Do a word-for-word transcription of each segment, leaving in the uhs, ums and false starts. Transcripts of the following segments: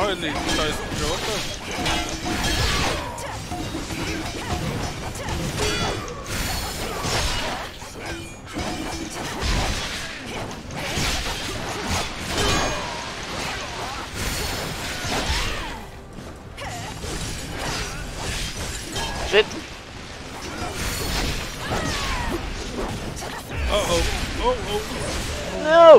finally decided to show up. Shit. Uh oh. Oh oh. No.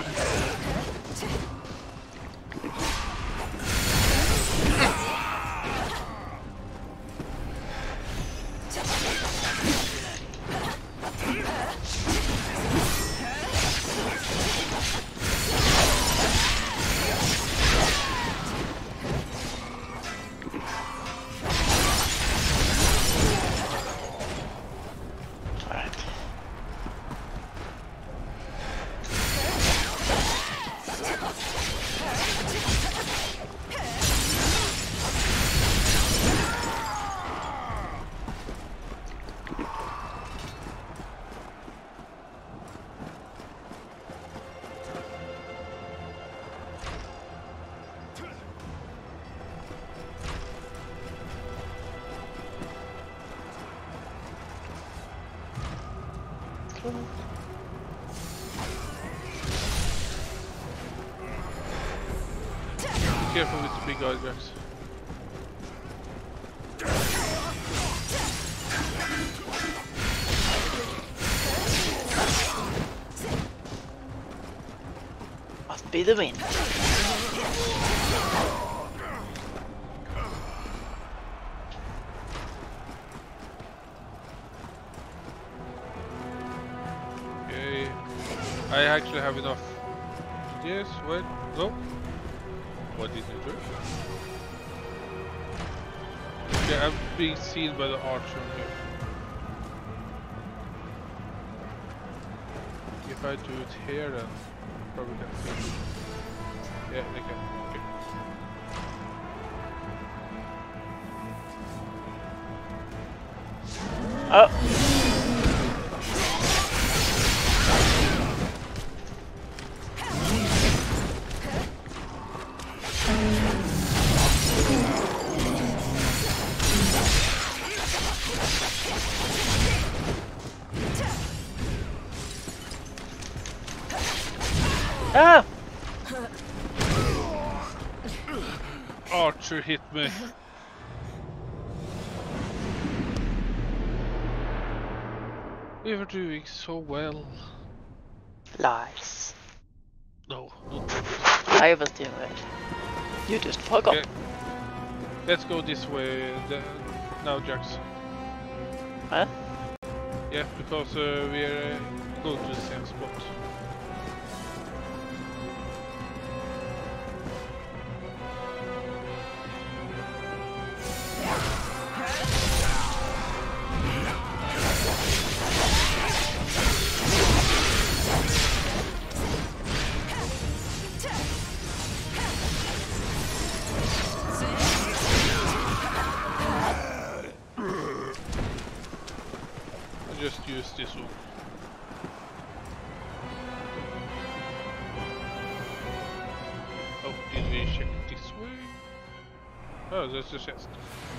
Be careful with the big guy, Jax. Must be the wind. Okay, I actually have enough. Yes, wait, no. What did you do? Okay, I'm being seen by the archer here. If I do it here, then probably can see. Yeah, they can. Okay. Oh. Ah! Archer hit me. We were doing so well. Lies. No, not I was doing well. You just fuck okay. up. Let's go this way the, now, Jax. Huh? Yeah, because uh, we're uh, going to the same spot. Just use this one. Oh, did we check this way? Oh, that's the chest.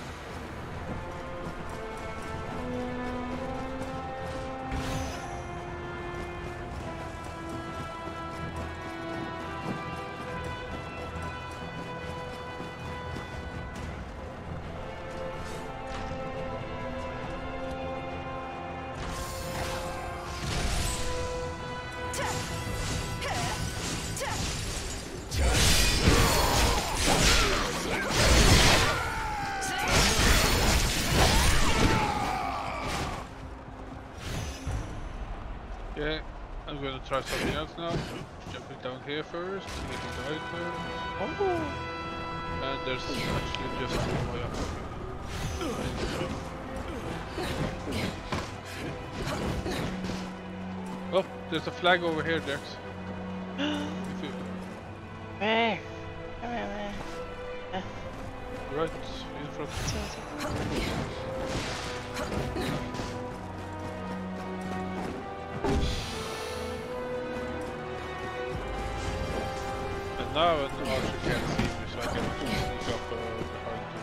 Okay, I'm gonna try something else now. Jumping down here first, getting the items. Oh! And there's actually just one way up. Oh, there's a flag over here, Jax. If you... Where? Where, where, where? Right in front. now an archer can't see me, so I can sneak up uh, behind him.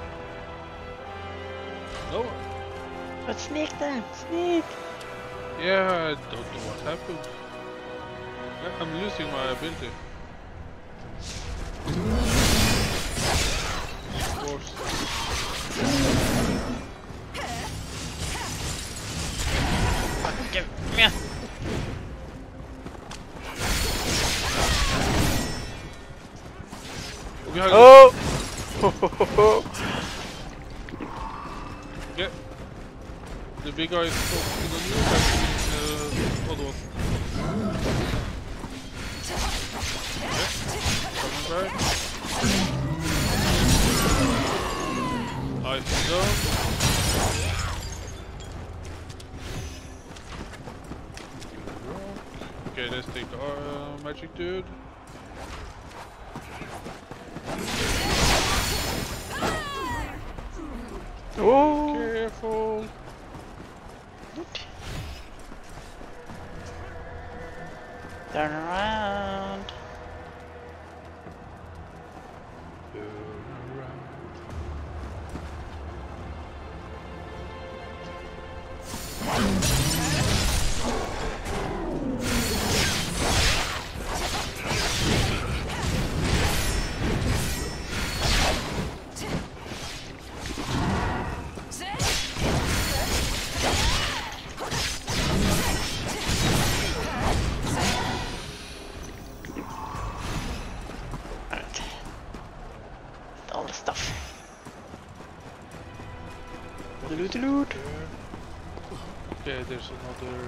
No one. But sneak then, sneak! Yeah, I don't know what happened. Yeah, I'm losing my ability. Force. Give me a... Behind Oh! Yeah. The big guy is focusing on you, attacking the other one. Yeah. Coming back. Nice done. Okay, let's take the uh, magic dude. Oh! Careful. Turn around. Loot, loot. Okay, there's another.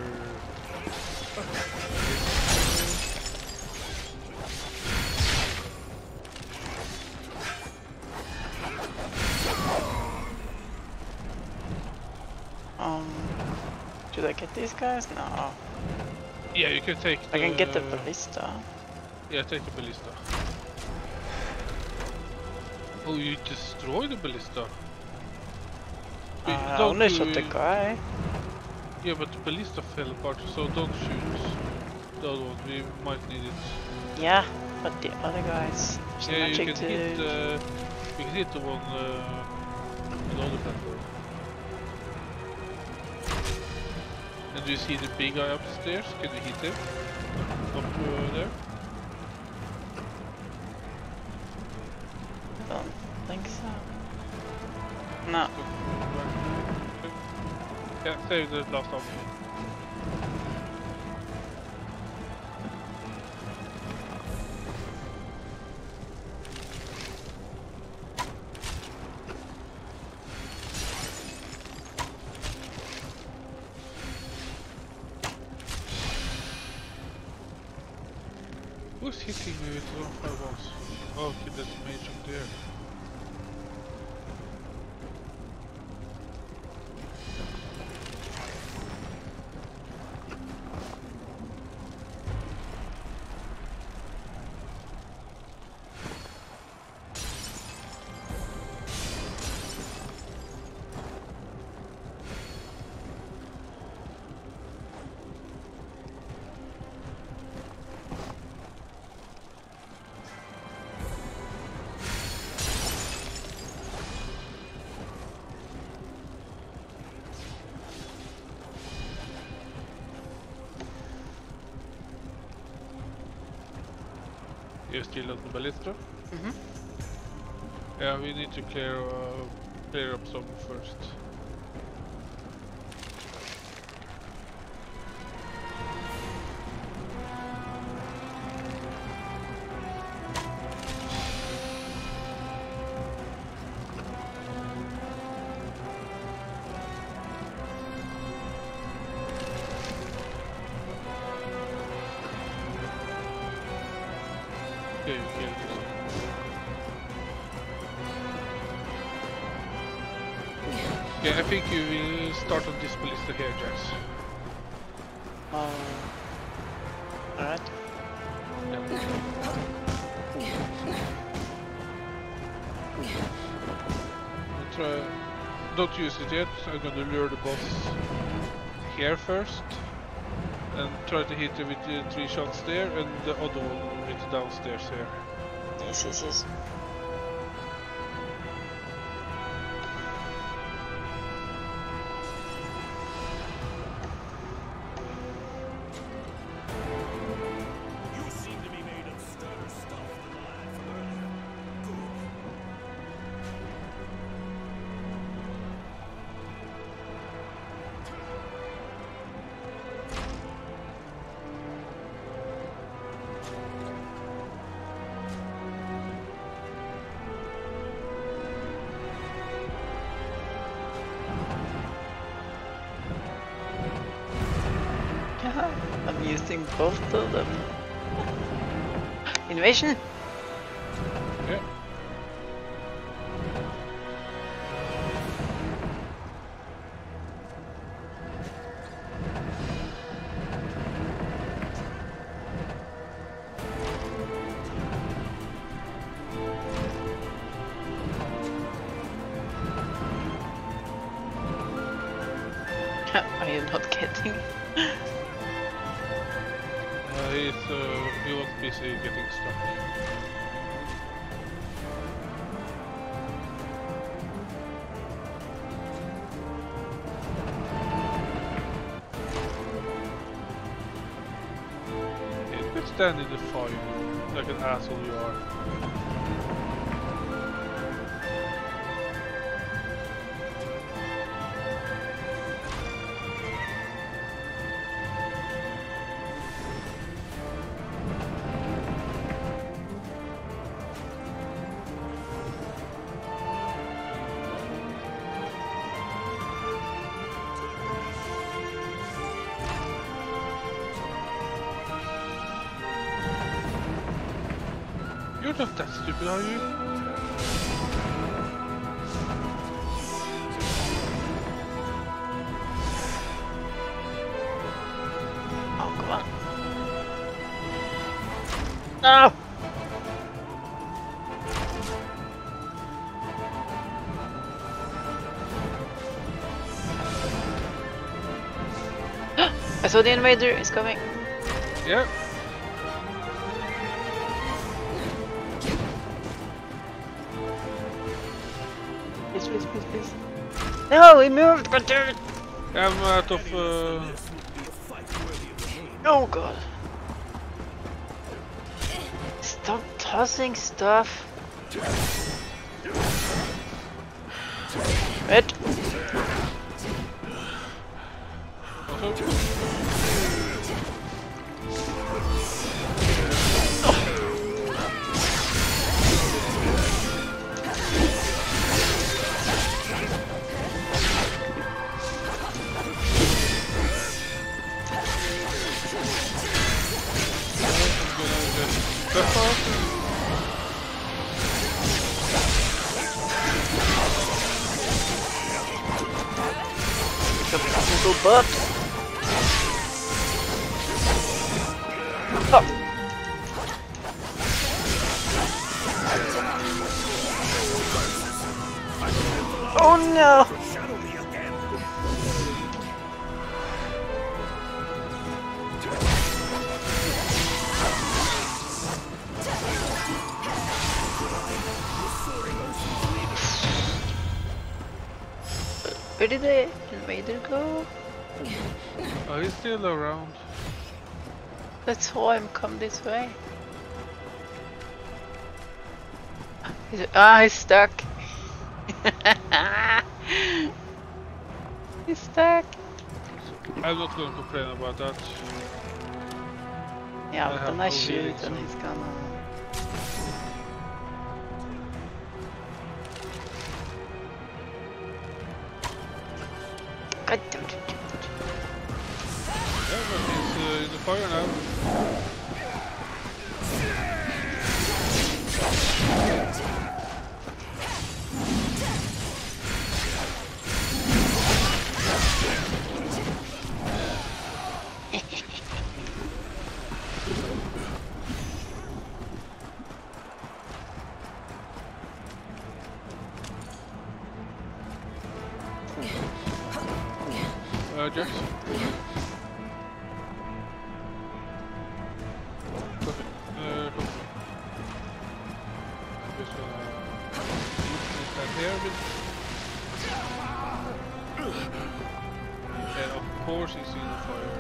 Um, should I get these guys? No. Yeah, you can take. I the... can get the ballista. Yeah, take the ballista. Oh, you destroy the ballista. Uh, I only shot the guy. Yeah, but the ballista fell apart, so don't shoot the other one. We might need it. Yeah, but the other guys. Yeah, you magic can hit. dude. Uh, you can hit the one uh, on the other platform. And do you see the big guy upstairs? Can you hit him? Up uh, there? Don't think so. No. Yeah, save the last option. Who's hitting me with one fireballs? Oh, okay, that's the mage up there. You're still at the ballista? Mm-hmm. Yeah, we need to clear uh, clear up some first. Okay, you killed this. Okay, I think you will start on this ballista here, Jax. Um. Alright. Yeah. I'll try. Don't use it yet. I'm gonna lure the boss here first. and try to hit it with uh, three shots there, and the other one with the downstairs here. Yes, yes, yes. You seem to be made of sturdier stuff than I from earlier. Yeah, I'm using both of them. Invasion? Yeah. Are you not getting? Uh, he's, uh, he was busy getting stuff. You could stand in the fire like an asshole you are. You're not that stupid, are you? Oh, come on. No! I saw the invader is coming. Yeah. Please, please, please, please. No, he moved! God damn it! I'm out of... Uh... Oh god. Stop tossing stuff. Red. Little butt. Oh. Oh no! Where did the invader go? Oh, he's still around. Let's saw him come this way. He's, ah, he's stuck. He's stuck. I'm not going to complain about that. Yeah, I but have then I no shoot feelings, and so- he's gonna... God damn it. Yeah, but he's uh, in the fire now. Uh, Jax? here with... And of course he's in the fire.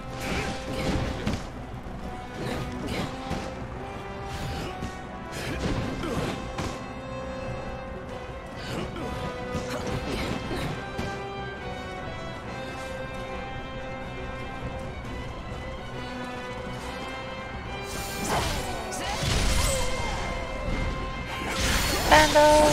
Vandal!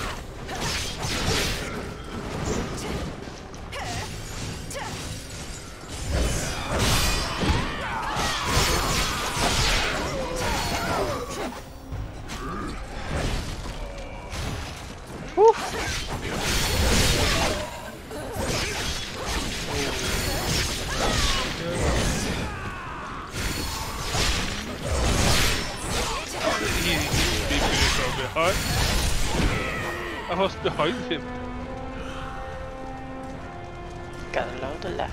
I was behind him. Got a load of lag.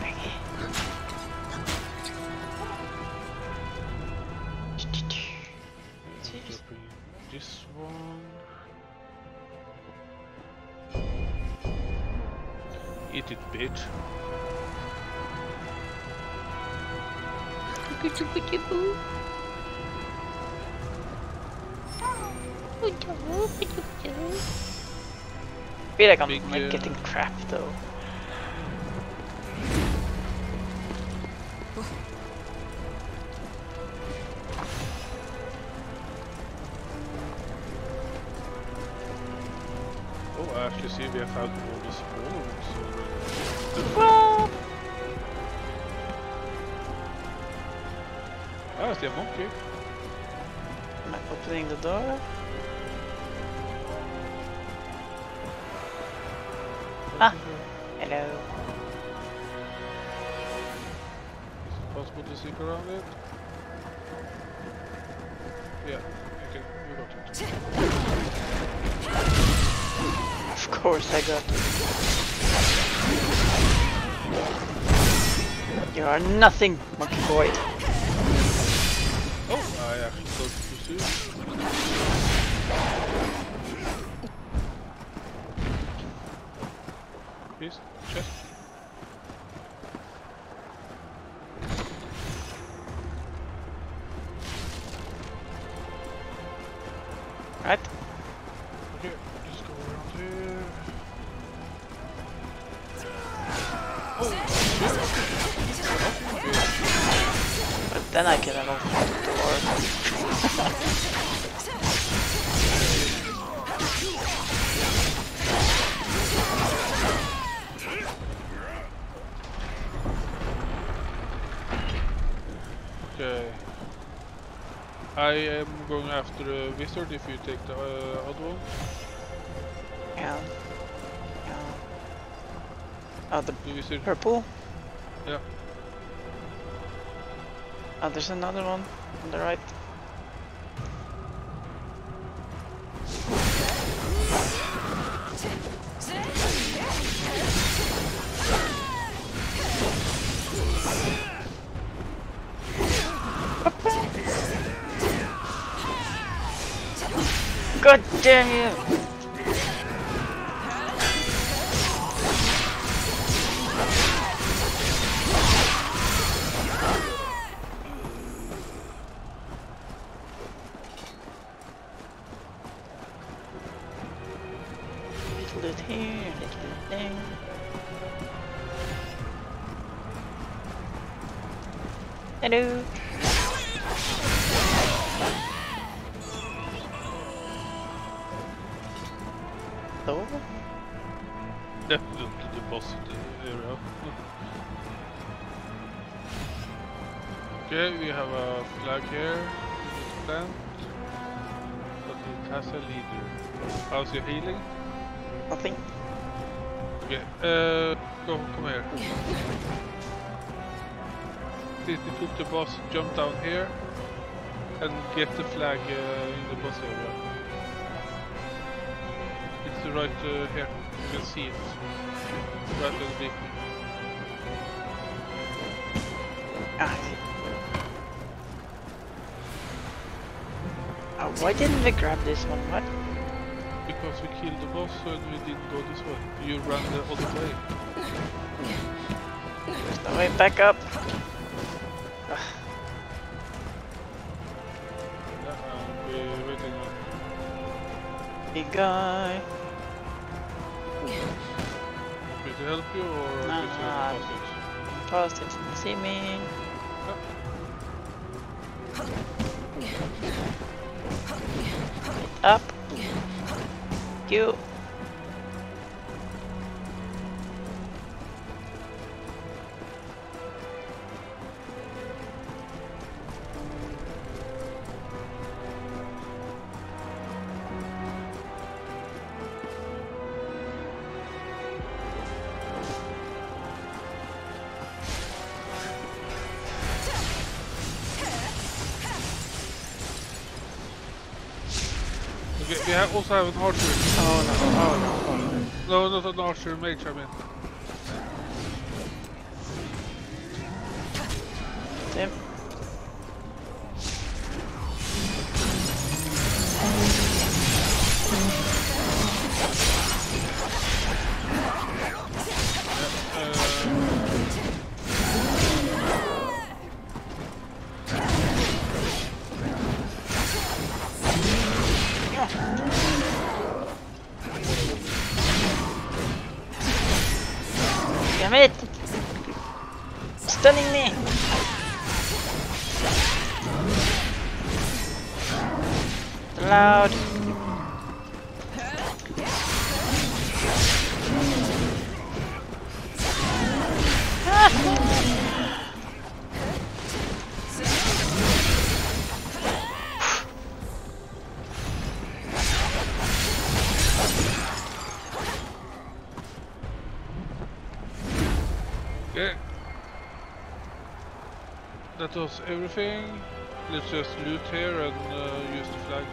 This one. Eat it, bitch. I feel like I'm Big, like uh, getting crap though. Oh, I actually see we have found all the small ones already. Well, Ah, I see a monkey. am I opening the door? Ah, hello. Is it possible to sneak around it? Yeah, you can. You got it. Of course I got it. You are nothing, monkey boy. Oh, I actually thought too soon. Please, chest. Right? Okay, just go around here. Oh, But then I can unlock the door. okay. I am going after the wizard if you take the uh, other one. Yeah. Yeah. Oh, the The wizard. purple? Yeah. Oh, there's another one on the right. God damn you! Little bit here, little bit there. Hello. Hello. Yeah, the, the, the boss area. Okay, we have a flag here. It's plant. But it has a leader. How's your healing? Nothing. Okay, uh, go, come here. Please defeat the boss, jump down here, and get the flag uh, in the boss area. It's right uh, here, you can see it. Right on the beacon. Ah, I see. Oh, why didn't we grab this one? What? because we killed the boss and we didn't go this way. You ran the other way. There's no way back up. Ugh. Yeah, uh, we're waiting on. Big guy. Want me to help you or No, just no, uh, hostage? Past it, see me. Up. You. Okay, we have also have an archer. Oh no, oh no, oh no. No, not an archer, mage, I mean. Damn. Damn it! Stunning me! Loud! Okay. That was everything. Let's just loot here and uh, use the flag.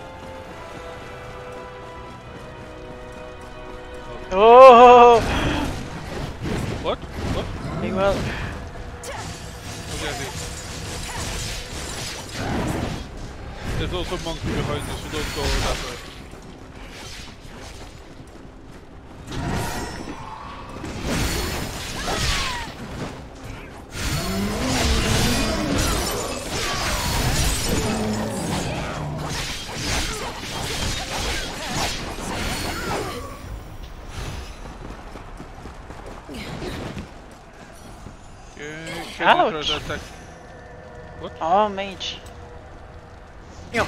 Oh! What? What? Big well. Okay, I see. There's also a monkey behind you, so don't go that way. Okay, can you try Ouch. to attack? What? Oh, mage. Yo.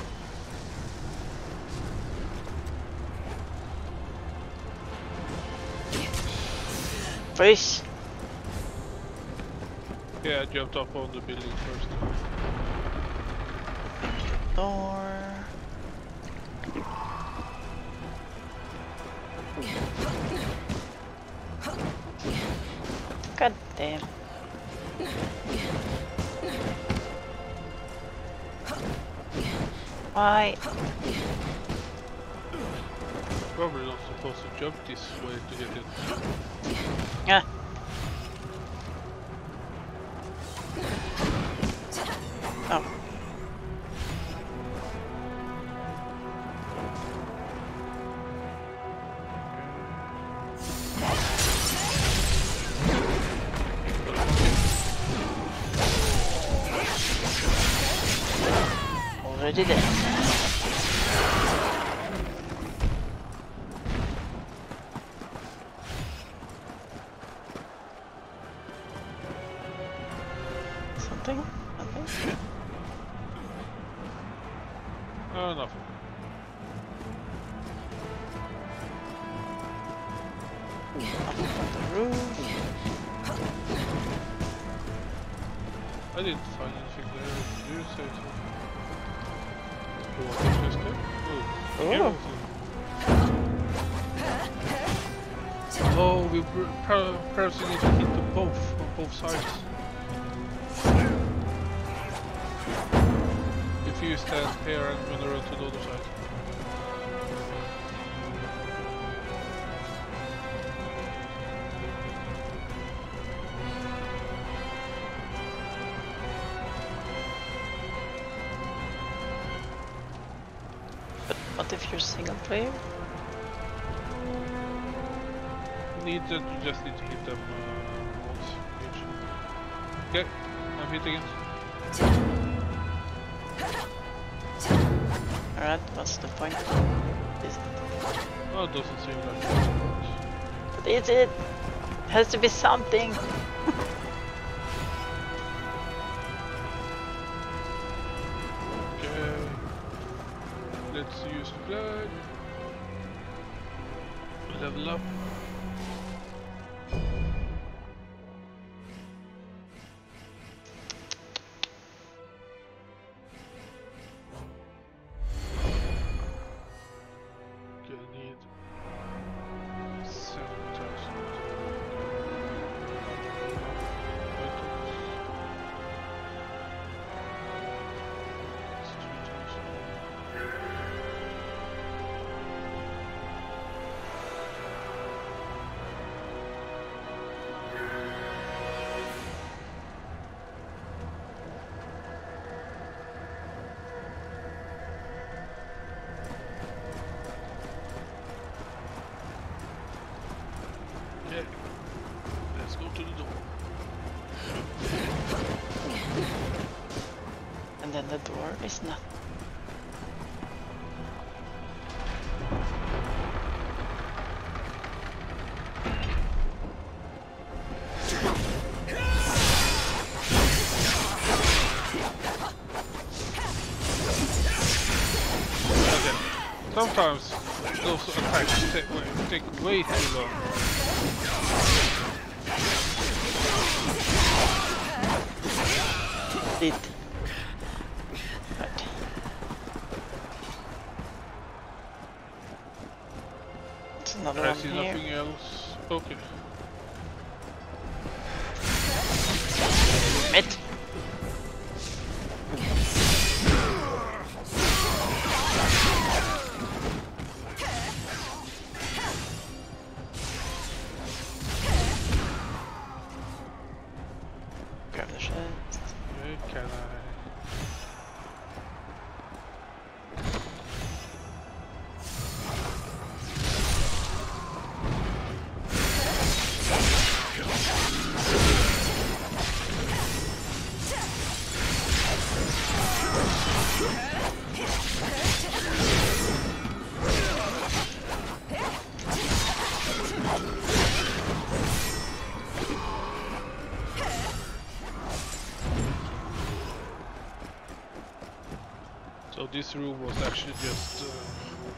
Face. Yeah, I jumped up on the building first. Door. God damn. Why? Probably not supposed to jump this way to get it. Yeah. Oh. Already there. Something? Nothing? Oh, nothing. Nothing on the roof. I didn't find anything there. Did you say so? What is this there? Oh. Oh. Oh, we per perhaps we need to hit them both on both sides. If you stand here and run around to the other side. But what if you're single player? need that, you just need to hit them uh, once each. Okay, I'm hitting it. Alright, what's the point? Is Oh, it doesn't seem like it. But is it? Has to be something. Okay. Let's use the flag. Level up. Okay, I need seven thousand items. It's three thousand. Okay, let's go to the door. And then the door is not. Okay. Sometimes those attacks take way, take way too long. Did. Right. It's another I one see here. nothing else. Okay. It. Grab the shit. Okay, can I? So this room was actually just uh,